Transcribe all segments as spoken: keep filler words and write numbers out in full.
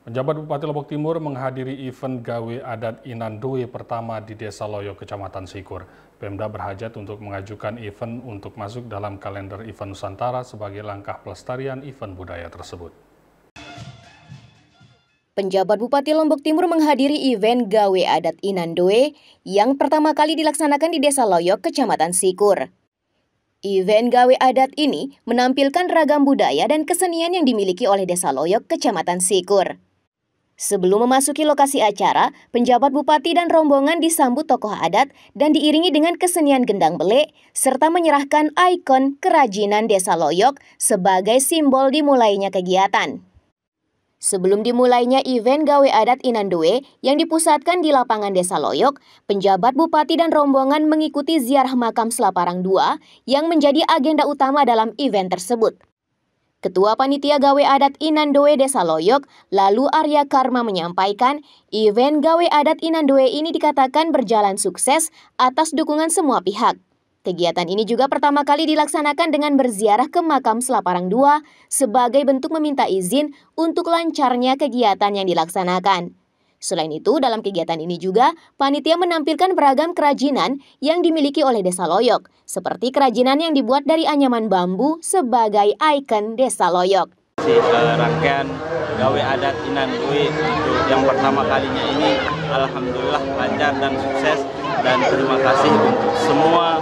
Penjabat Bupati Lombok Timur menghadiri event Gawe Adat Inandoe pertama di Desa Loyo, Kecamatan Sikur. Pemda berhajat untuk mengajukan event untuk masuk dalam kalender event Nusantara sebagai langkah pelestarian event budaya tersebut. Penjabat Bupati Lombok Timur menghadiri event Gawe Adat Inandoe yang pertama kali dilaksanakan di Desa Loyo, Kecamatan Sikur. Event Gawe Adat ini menampilkan ragam budaya dan kesenian yang dimiliki oleh Desa Loyo, Kecamatan Sikur. Sebelum memasuki lokasi acara, penjabat bupati dan rombongan disambut tokoh adat dan diiringi dengan kesenian gendang belek, serta menyerahkan ikon kerajinan Desa Loyok sebagai simbol dimulainya kegiatan. Sebelum dimulainya event Gawe Adat Inandoe yang dipusatkan di lapangan Desa Loyok, penjabat bupati dan rombongan mengikuti ziarah makam Selaparang dua yang menjadi agenda utama dalam event tersebut. Ketua Panitia Gawe Adat Inandoe Desa Loyok, lalu Arya Karma menyampaikan, event Gawe Adat Inandoe ini dikatakan berjalan sukses atas dukungan semua pihak. Kegiatan ini juga pertama kali dilaksanakan dengan berziarah ke makam Selaparang dua sebagai bentuk meminta izin untuk lancarnya kegiatan yang dilaksanakan. Selain itu, dalam kegiatan ini juga, panitia menampilkan beragam kerajinan yang dimiliki oleh Desa Loyok, seperti kerajinan yang dibuat dari anyaman bambu sebagai ikon Desa Loyok. Si, uh, rangkaian Gawe Adat Inandoe untuk yang pertama kalinya ini, alhamdulillah lancar dan sukses, dan terima kasih untuk semua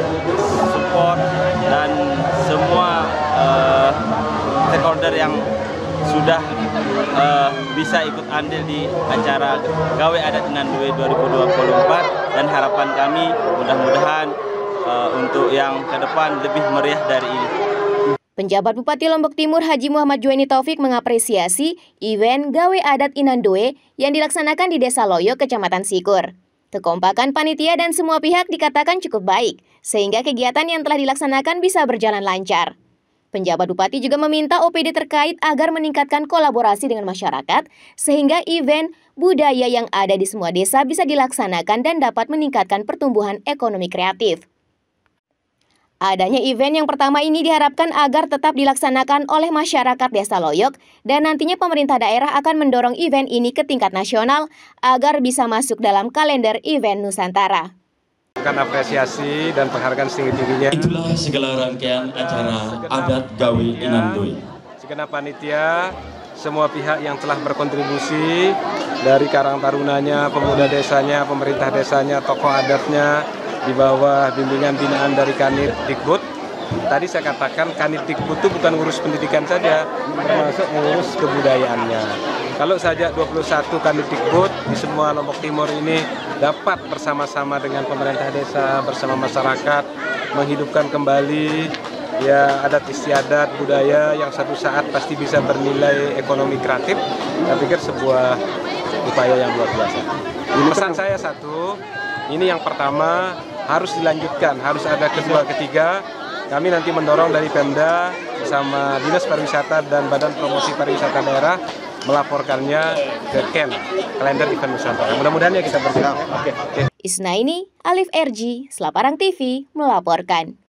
support dan semua uh, stakeholder yang sudah uh, bisa ikut andil di acara Gawe Adat Inandoe dua ribu dua puluh empat, dan harapan kami mudah-mudahan uh, untuk yang ke depan lebih meriah dari ini. Penjabat Bupati Lombok Timur Haji Muhammad Juwaini Taufik mengapresiasi event Gawe Adat Inandoe yang dilaksanakan di Desa Loyo, Kecamatan Sikur. Kekompakan panitia dan semua pihak dikatakan cukup baik, sehingga kegiatan yang telah dilaksanakan bisa berjalan lancar. Penjabat Bupati juga meminta O P D terkait agar meningkatkan kolaborasi dengan masyarakat, sehingga event budaya yang ada di semua desa bisa dilaksanakan dan dapat meningkatkan pertumbuhan ekonomi kreatif. Adanya event yang pertama ini diharapkan agar tetap dilaksanakan oleh masyarakat Desa Loyok, dan nantinya pemerintah daerah akan mendorong event ini ke tingkat nasional agar bisa masuk dalam kalender event Nusantara. Apresiasi dan penghargaan setinggi-tingginya. Itulah segala rangkaian acara adat Gawe Inandoe. Segenap panitia, semua pihak yang telah berkontribusi, dari Karang Tarunanya, pemuda desanya, pemerintah desanya, tokoh adatnya, di bawah bimbingan binaan dari Kanit Dikbud. Tadi saya katakan Kanit Dikbud itu bukan ngurus pendidikan saja, termasuk ngurus kebudayaannya. Kalau saja dua puluh satu Kanit Dikbud di semua Lombok Timur ini dapat bersama-sama dengan pemerintah desa, bersama masyarakat, menghidupkan kembali ya adat istiadat budaya yang satu saat pasti bisa bernilai ekonomi kreatif, saya pikir sebuah upaya yang luar biasa. Pesan saya satu, ini yang pertama harus dilanjutkan, harus ada kedua, ketiga. Kami nanti mendorong dari Pemda bersama Dinas Pariwisata dan Badan Promosi Pariwisata Daerah melaporkannya ke Ken, kalender event Nusantara. Mudah-mudahan ya kita bergerak. Oke. Isnaini, Alif R G, Selaparang T V melaporkan.